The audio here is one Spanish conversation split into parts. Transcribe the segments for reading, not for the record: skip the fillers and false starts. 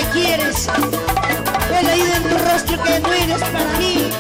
quieres. He leído en tu rostro que no eres para mí.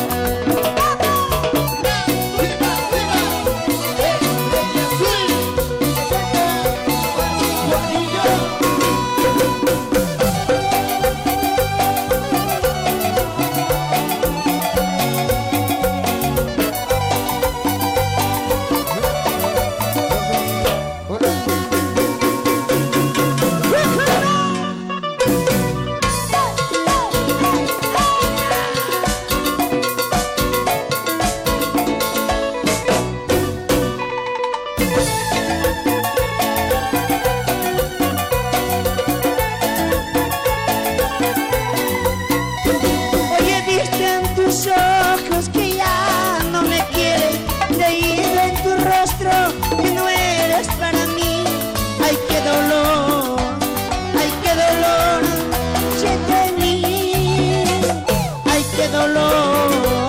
Ojos que ya no me quieren, leído en tu rostro que no eres para mí. Ay, qué dolor, siente en mí. Ay, qué dolor,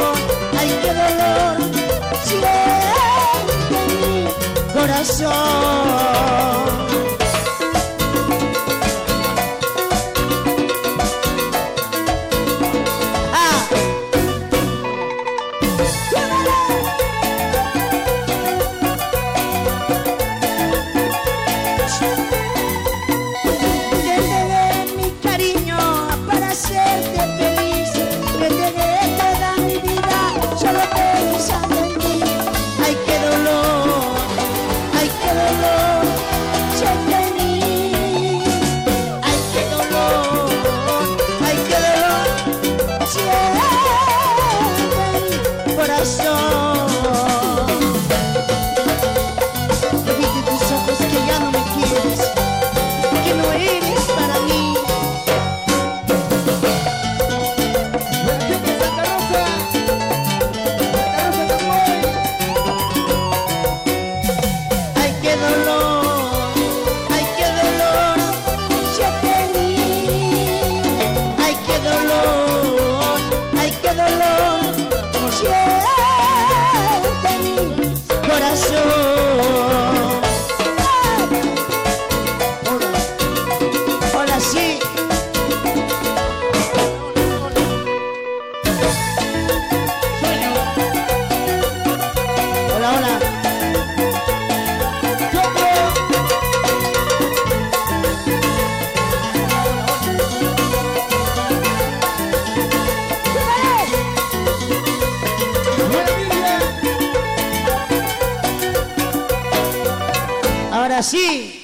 siente en mi corazón. Hola, sí. Hola, hola. Ahora sí.